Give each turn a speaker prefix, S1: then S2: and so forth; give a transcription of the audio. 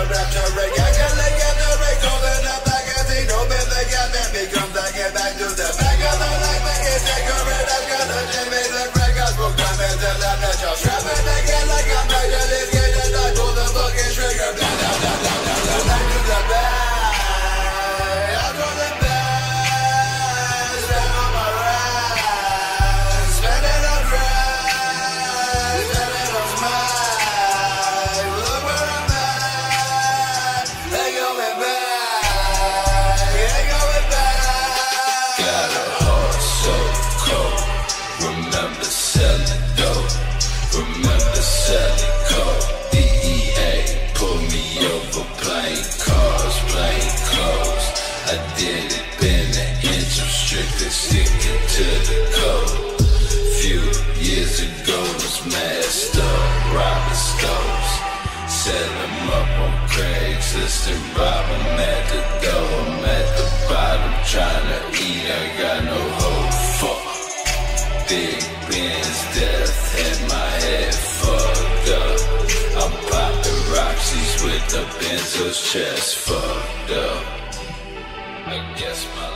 S1: And rob 'em at the door. I'm at the bottom trying to eat, I got no hope. Fuck. Big Ben's death had my head fucked up. I'm popping Roxy's with the Benzo's chest fucked up. I guess my